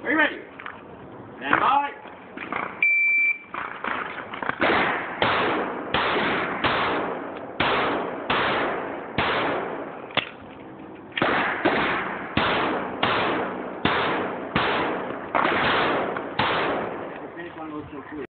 Are you ready? Stand by. Finish one of those so quick.